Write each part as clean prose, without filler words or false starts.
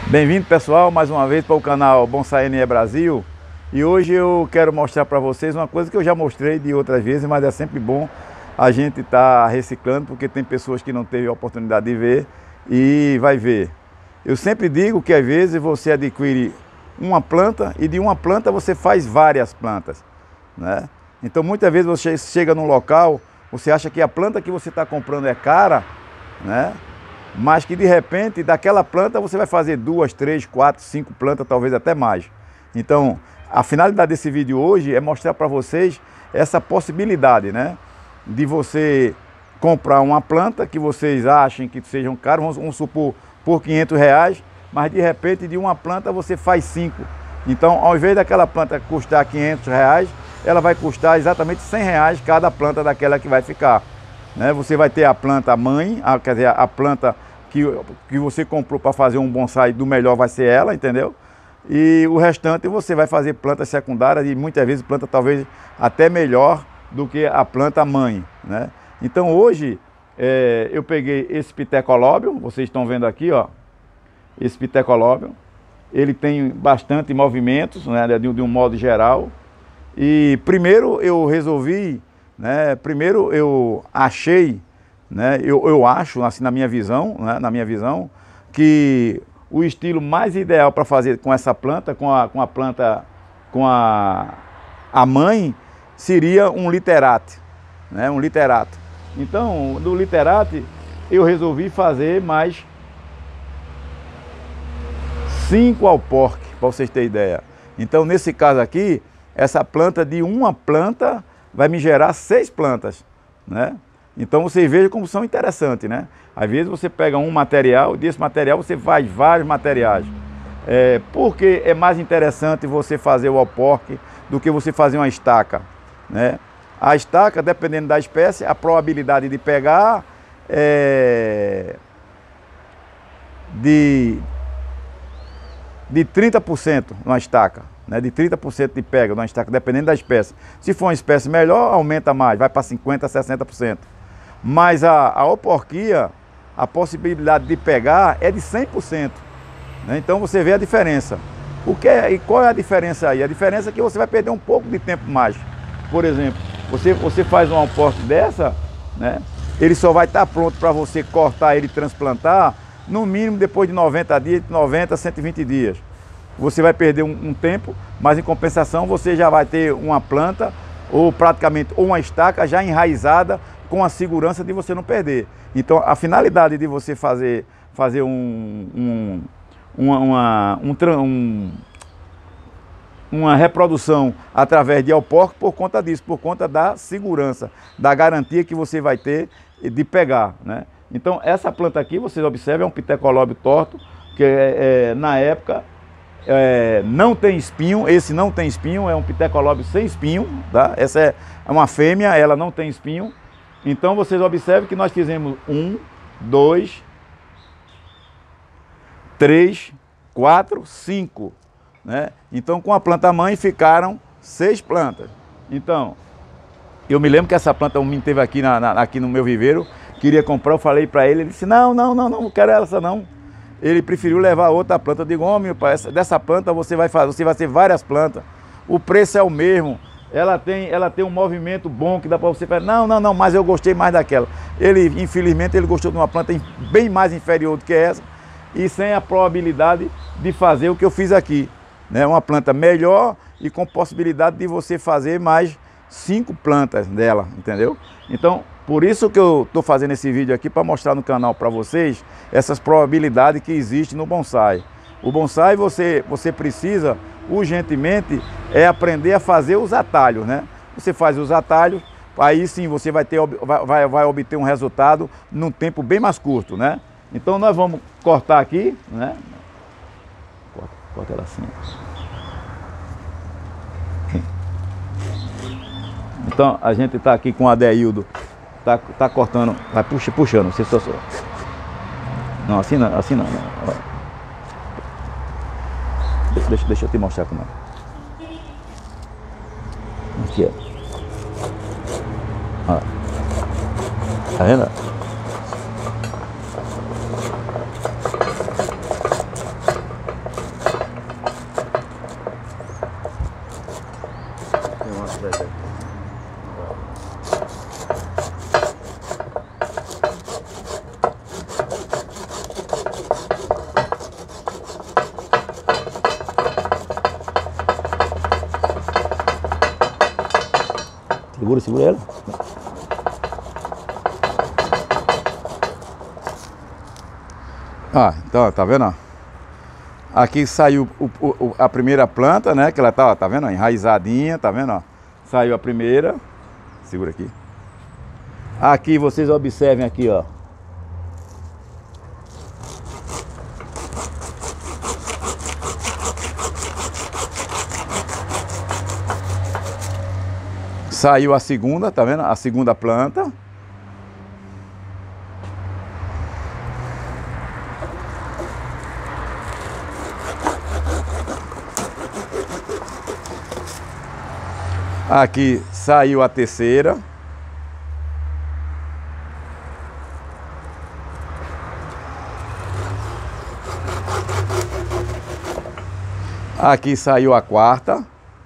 Bem-vindo, pessoal, mais uma vez para o canal Bonsai NE Brasil. E hoje eu quero mostrar para vocês uma coisa que eu já mostrei de outras vezes, mas é sempre bom a gente estar reciclando, porque tem pessoas que não teve a oportunidade de ver e vai ver. Eu sempre digo que às vezes você adquire uma planta e de uma planta você faz várias plantas, né? Então muitas vezes você chega num local, você acha que a planta que você está comprando é cara, né? Mas que de repente daquela planta você vai fazer 2, 3, 4, 5 plantas, talvez até mais. Então a finalidade desse vídeo hoje é mostrar para vocês essa possibilidade, né? De você comprar uma planta que vocês achem que sejam caras, vamos supor por R$500, mas de repente de uma planta você faz 5. Então ao invés daquela planta custar R$500, ela vai custar exatamente R$100 cada planta daquela que vai ficar, né? Você vai ter a planta mãe, quer dizer, a planta que você comprou para fazer um bonsai do melhor vai ser ela, entendeu? E o restante você vai fazer plantas secundárias e muitas vezes planta talvez até melhor do que a planta mãe, né? Então hoje eu peguei esse Pithecolobium, vocês estão vendo aqui, ó, esse Pithecolobium, ele tem bastante movimentos, né, de um modo geral. E primeiro eu resolvi, né, primeiro eu achei, né, eu acho, assim na minha visão, né, que o estilo mais ideal para fazer com essa planta, com a planta, a mãe, seria um Literate, né, um Literato. Então, do Literate, eu resolvi fazer mais 5 Alporque, para vocês terem ideia. Então, nesse caso aqui, essa planta de uma planta vai me gerar 6 plantas, né? Então vocês vejam como são interessantes, né? Às vezes você pega um material e desse material você faz vários materiais. Porque é mais interessante você fazer o alporque do que você fazer uma estaca, né? A estaca, dependendo da espécie, a probabilidade de pegar é de 30% numa estaca, né? De 30% de pega numa estaca, dependendo da espécie. Se for uma espécie melhor, aumenta mais, vai para 50%, 60%. Mas a alporquia, a possibilidade de pegar é de 100%. Né? Então você vê a diferença. E qual é a diferença aí? A diferença é que você vai perder um pouco de tempo mais. Por exemplo, você faz um alporque dessa, né? Ele só vai estar pronto para você cortar ele e transplantar no mínimo depois de 90 dias, 90, 120 dias. Você vai perder um tempo, mas em compensação você já vai ter uma planta ou praticamente uma estaca já enraizada com a segurança de você não perder. Então a finalidade de você fazer uma reprodução através de alporque por conta disso, por conta da segurança, da garantia que você vai ter de pegar, né? Então essa planta aqui, vocês observam, é um Pithecolobium torto, que na época não tem espinho. Esse não tem espinho, é um Pithecolobium sem espinho, tá? Essa é uma fêmea, ela não tem espinho. Então vocês observam que nós fizemos 1, 2, 3, 4, 5, né? Então com a planta mãe ficaram 6 plantas. Então eu me lembro que essa planta, um menino teve aqui, aqui no meu viveiro, queria comprar, eu falei para ele, ele disse, não quero essa não. Ele preferiu levar outra planta. Eu digo, homem, dessa planta você vai ter várias plantas, o preço é o mesmo, ela tem um movimento bom que dá para você fazer. Não, mas eu gostei mais daquela. Ele, infelizmente, ele gostou de uma planta bem mais inferior do que essa e sem a probabilidade de fazer o que eu fiz aqui, né? Uma planta melhor e com possibilidade de você fazer mais 5 plantas dela, entendeu? Então, por isso que eu estou fazendo esse vídeo aqui, para mostrar no canal para vocês essas probabilidades que existem no bonsai. O bonsai você precisa urgentemente aprender a fazer os atalhos, né? Você faz os atalhos, aí sim você vai obter um resultado num tempo bem mais curto, né? Então nós vamos cortar aqui, né? Corta ela assim. Então a gente está aqui com o Adeildo, tá cortando, vai puxando, você só. Não, assim não, assim não. Deixa eu te mostrar como é. Aqui, ó. Tá vendo? Segura, segura ela. Ah, então, tá vendo? Aqui saiu a primeira planta, né? Que ela tá, ó, tá vendo? Enraizadinha, tá vendo? Ó? Saiu a primeira. Segura aqui. Aqui vocês observem aqui, ó. Saiu a segunda, tá vendo? A segunda planta. Aqui saiu a terceira. Aqui saiu a quarta.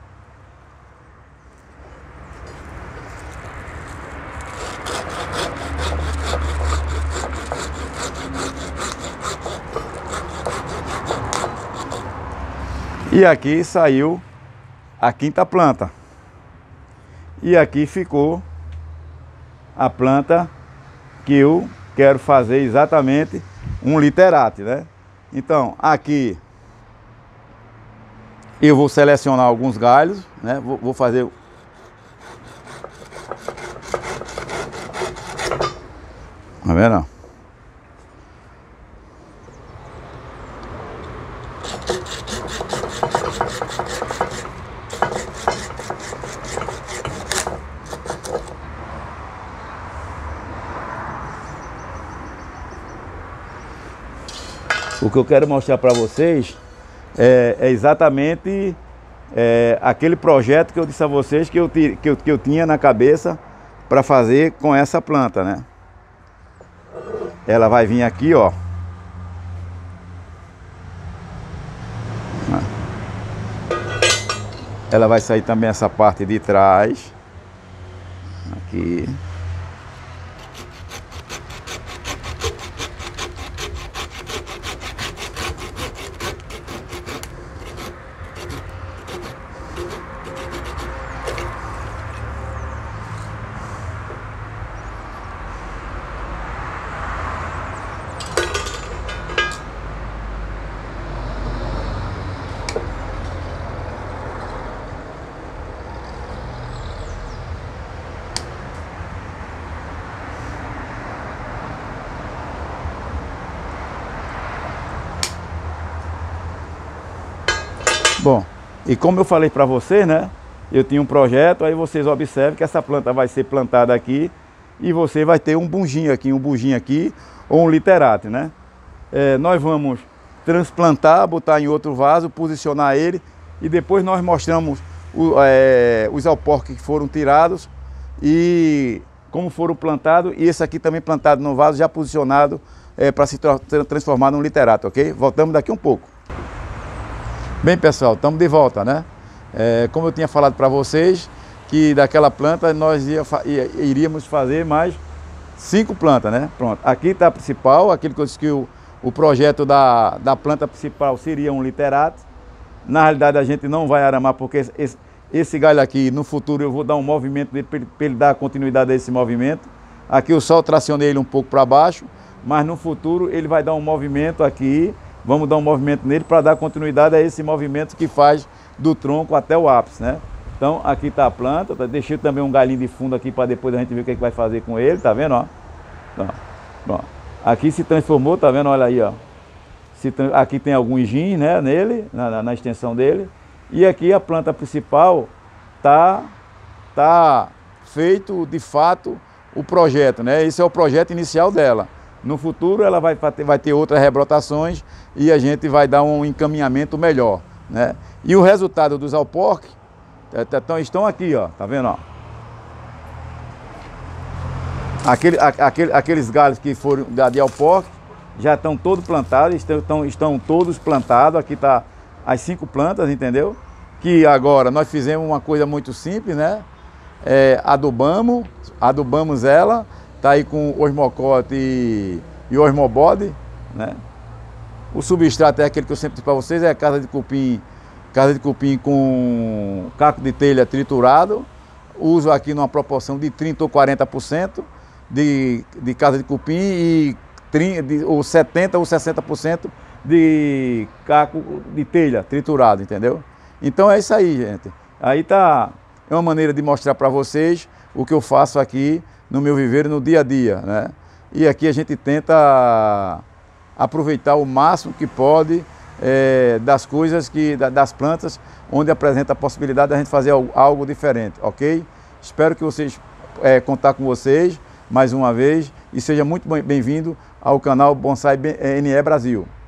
E aqui saiu a quinta planta. E aqui ficou a planta que eu quero fazer exatamente um literate, né? Então, aqui eu vou selecionar alguns galhos, né? Vou fazer... Tá vendo? O que eu quero mostrar para vocês é exatamente aquele projeto que eu disse a vocês que eu tinha na cabeça para fazer com essa planta, né? Ela vai vir aqui, ó. Ela vai sair também essa parte de trás. Aqui. Bom, e como eu falei para vocês, né? Eu tinha um projeto, aí vocês observem que essa planta vai ser plantada aqui e você vai ter um bujinho aqui ou um literate, né? Nós vamos transplantar, botar em outro vaso, posicionar ele e depois nós mostramos os alporques que foram tirados e como foram plantados, e esse aqui também plantado no vaso, já posicionado para se transformar num literate, ok? Voltamos daqui um pouco. Bem, pessoal, estamos de volta, né? Como eu tinha falado para vocês, que daquela planta nós iríamos fazer mais 5 plantas, né? Pronto, aqui está a principal, aquilo que eu disse que o projeto da planta principal seria um literate. Na realidade a gente não vai aramar porque esse galho aqui, no futuro eu vou dar um movimento dele para ele dar continuidade a esse movimento. Aqui eu só tracionei ele um pouco para baixo, mas no futuro ele vai dar um movimento aqui. Vamos dar um movimento nele para dar continuidade a esse movimento que faz do tronco até o ápice, né? Então aqui está a planta, deixei também um galinho de fundo aqui para depois a gente ver o que vai fazer com ele, tá vendo, ó? Então, bom, aqui se transformou, tá vendo, olha aí, ó. Aqui tem alguns gins, né, nele, na extensão dele. E aqui a planta principal tá feito de fato o projeto, né? Esse é o projeto inicial dela. No futuro ela vai ter outras rebrotações e a gente vai dar um encaminhamento melhor, né? E o resultado dos alporques estão aqui, ó, tá vendo, ó? Aqueles galhos que foram de alporque já estão todos plantados, estão todos plantados. Aqui tá as 5 plantas, entendeu? Que agora nós fizemos uma coisa muito simples, né? Adubamos ela. Tá aí com osmocote e osmobode, né? O substrato é aquele que eu sempre disse para vocês, é casa de cupim com caco de telha triturado. uso aqui numa proporção de 30% ou 40% de casca de cupim e ou 70% ou 60% de caco de telha triturado, entendeu? Então é isso aí, gente. Aí tá, é uma maneira de mostrar para vocês o que eu faço aqui no meu viveiro no dia a dia, né? E aqui a gente tenta aproveitar o máximo que pode das coisas, das plantas, onde apresenta a possibilidade de a gente fazer algo diferente, ok? Espero que vocês, contar com vocês mais uma vez e seja muito bem-vindo ao canal Bonsai NE Brasil.